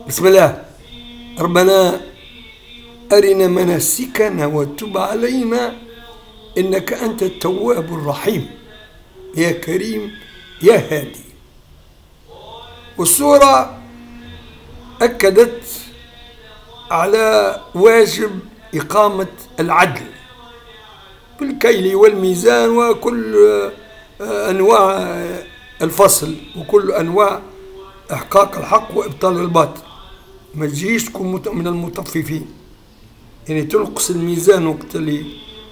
بسم الله. ربنا أرنا مناسكنا وتب علينا إنك أنت التواب الرحيم يا كريم يا هادي. والسورة أكدت على واجب إقامة العدل بالكيل والميزان وكل أنواع الفصل وكل أنواع إحقاق الحق وإبطال الباطل. ما تجيش تكون من المطففين، يعني تنقص الميزان وقت اللي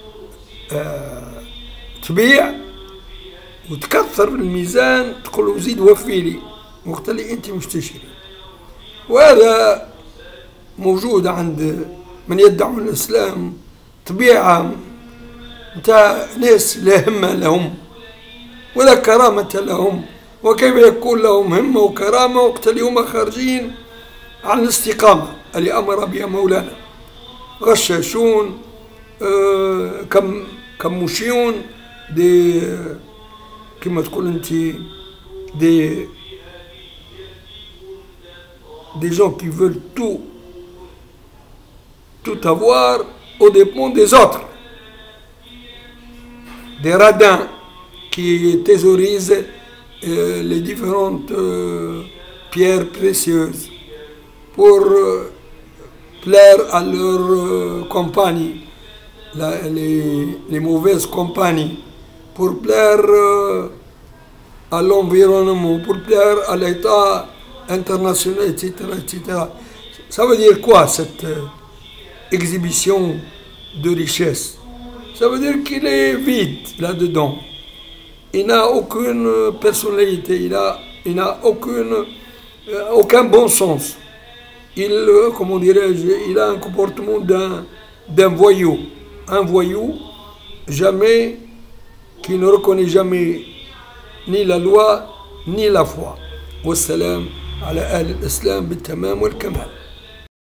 تبيع وتكثر الميزان تقول زيد وفي لي وقت اللي أنت مش تشتري. وهذا موجود عند من يدعون الإسلام، طبيعة نتاع ناس لا همة لهم ولا كرامة لهم. وكيف يكون لهم همة وكرامة وقت اللي هما خارجين عن الاستقامة اللي أمر بها مولانا؟ غشاشون، كموشيون، دي كما تقول انت des gens qui veulent tout avoir au dépens des autres, des radins qui thésaurisent les différentes pierres précieuses pour plaire à leurs compagnies, les mauvaises compagnies, pour plaire à l'environnement, pour plaire à l'État international, etc., etc. Ça veut dire quoi cette exhibition de richesse? Ça veut dire qu'il est vide là-dedans. Il n'a aucune personnalité, il n'a aucun bon sens. Comment dirais-je, il a un comportement d'un voyou. Un voyou, jamais, qui ne reconnaît jamais ni la loi ni la foi. Wassalam ala ahli al-islam bil tamam wal kamal.